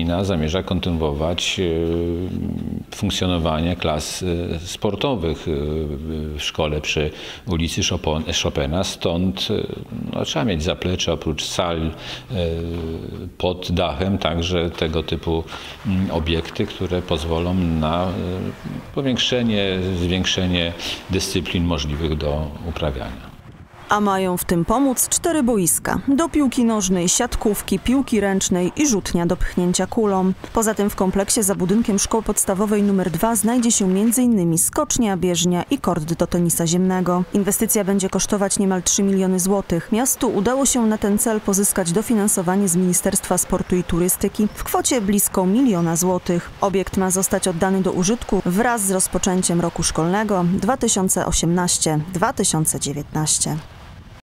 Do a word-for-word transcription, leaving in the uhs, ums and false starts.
gmina zamierza kontynuować funkcjonowanie klas sportowych w szkole przy ulicy Chopina. Stąd no, trzeba mieć zaplecze oprócz sal pod dachem, także tego typu obiekty, które pozwolą na powiększenie, zwiększenie dyscyplin możliwych do uprawiania. A mają w tym pomóc cztery boiska. Do piłki nożnej, siatkówki, piłki ręcznej i rzutnia do pchnięcia kulą. Poza tym w kompleksie za budynkiem szkoły podstawowej numer dwa znajdzie się między innymi skocznia, bieżnia i kort do tenisa ziemnego. Inwestycja będzie kosztować niemal trzy miliony złotych. Miastu udało się na ten cel pozyskać dofinansowanie z Ministerstwa Sportu i Turystyki w kwocie blisko miliona złotych. Obiekt ma zostać oddany do użytku wraz z rozpoczęciem roku szkolnego dwa tysiące osiemnastego dwa tysiące dziewiętnastego.